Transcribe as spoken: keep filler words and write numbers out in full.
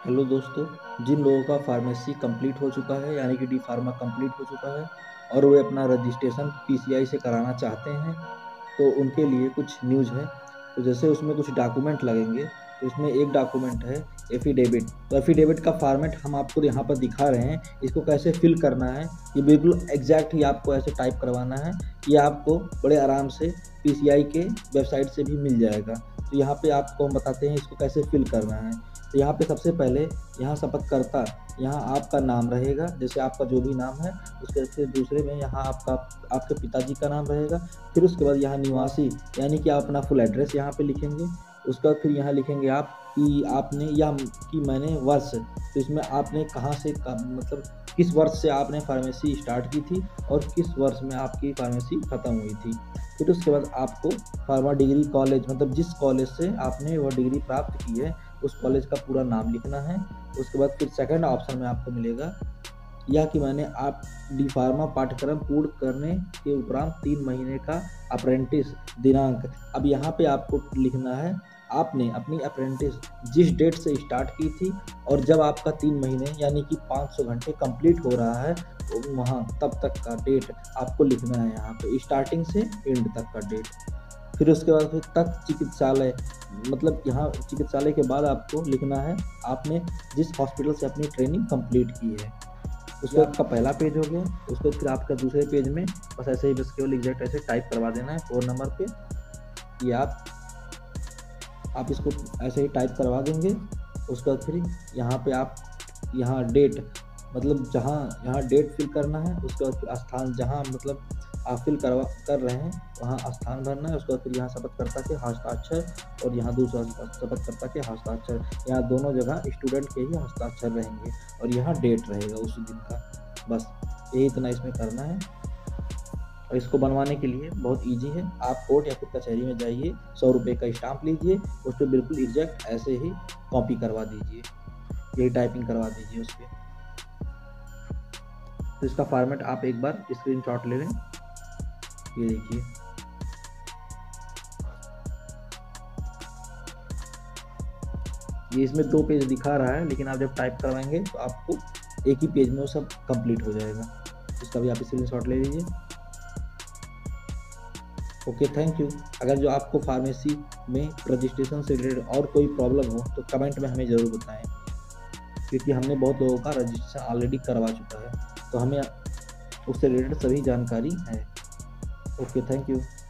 Hello दोस्तों, जिन लोगों का फार्मेसी कंप्लीट हो चुका है यानी कि डी फार्मा कंप्लीट हो चुका है और वे अपना रजिस्ट्रेशन पीसीआई से कराना चाहते हैं, तो उनके लिए कुछ न्यूज़ है। तो जैसे उसमें कुछ डॉक्यूमेंट लगेंगे, तो इसमें एक डॉक्यूमेंट है एफिडेविट। तो एफिडेविट का फॉर्मेट हम आपको यहाँ पर दिखा रहे हैं, इसको कैसे फिल करना है। ये बिल्कुल एग्जैक्ट ही आपको ऐसे टाइप करवाना है। ये आपको बड़े आराम से पीसीआई के वेबसाइट से भी मिल जाएगा। तो यहाँ पे आपको हम बताते हैं इसको कैसे फिल करना है। तो यहाँ पे सबसे पहले यहाँ शपथकर्ता, यहाँ आपका नाम रहेगा, जैसे आपका जो भी नाम है उसके फिर दूसरे में यहाँ आपका आपके पिताजी का नाम रहेगा। फिर उसके बाद यहाँ निवासी यानी कि आप अपना फुल एड्रेस यहाँ पे लिखेंगे। उसके बाद फिर यहाँ लिखेंगे आप कि आपने या कि मैंने वर्ष, तो इसमें आपने कहाँ से का, मतलब किस वर्ष से आपने फार्मेसी स्टार्ट की थी और किस वर्ष में आपकी फार्मेसी ख़त्म हुई थी। फिर उसके बाद आपको फार्मा डिग्री कॉलेज, मतलब जिस कॉलेज से आपने वह डिग्री प्राप्त की है उस कॉलेज का पूरा नाम लिखना है। उसके बाद फिर सेकंड ऑप्शन में आपको मिलेगा या कि मैंने आप डी फार्मा पाठ्यक्रम पूर्ण करने के उपरांत तीन महीने का अप्रेंटिस दिनांक। अब यहाँ पे आपको लिखना है आपने अपनी अप्रेंटिस जिस डेट से स्टार्ट की थी और जब आपका तीन महीने यानी कि पाँच सौ घंटे कंप्लीट हो रहा है, तो वहाँ तब तक का डेट आपको लिखना है यहाँ पे, स्टार्टिंग से एंड तक का डेट। फिर उसके बाद फिर तक चिकित्सालय, मतलब यहाँ चिकित्सालय के बाद आपको लिखना है आपने जिस हॉस्पिटल से अपनी ट्रेनिंग कंप्लीट की है। उसके बाद आपका पहला पेज हो गया। उसके बाद फिर आपका दूसरे पेज में बस ऐसे ही बस केवल एग्जैक्ट ऐसे टाइप करवा देना है फोर नंबर पे। ये आप आप इसको ऐसे ही टाइप करवा देंगे। उसके बाद फिर यहाँ पे आप यहाँ डेट, मतलब जहाँ यहाँ डेट फिल करना है। उसके बाद फिर स्थान जहाँ मतलब आप फिल करवा कर रहे हैं वहाँ स्थान भरना है। उसके बाद फिर यहाँ शपथकर्ता के हस्ताक्षर और यहाँ दूसरा शपथकर्ता के हस्ताक्षर, यहाँ दोनों जगह स्टूडेंट के ही हस्ताक्षर रहेंगे और यहाँ डेट रहेगा उस दिन का। बस यही इतना इसमें करना है। और इसको बनवाने के लिए बहुत इजी है। आप कोर्ट या फिर कचहरी में जाइए, सौ रुपये का स्टाम्प लीजिए, उस पर बिल्कुल एग्जैक्ट ऐसे ही कॉपी करवा दीजिए, यही टाइपिंग करवा दीजिए उस पर। तो इसका फॉर्मेट आप एक बार स्क्रीनशॉट ले लें। ये देखिए, ये इसमें दो पेज दिखा रहा है, लेकिन आप जब टाइप करवाएंगे तो आपको एक ही पेज में वो सब कंप्लीट हो जाएगा। इसका भी आप स्क्रीनशॉट ले लीजिए। Okay, thank you. अगर जो आपको फार्मेसी में रजिस्ट्रेशन से रिलेटेड और कोई प्रॉब्लम हो तो कमेंट में हमें ज़रूर बताएं, क्योंकि हमने बहुत लोगों का रजिस्ट्रेशन ऑलरेडी करवा चुका है, तो हमें उससे रिलेटेड सभी जानकारी है। Okay, thank you.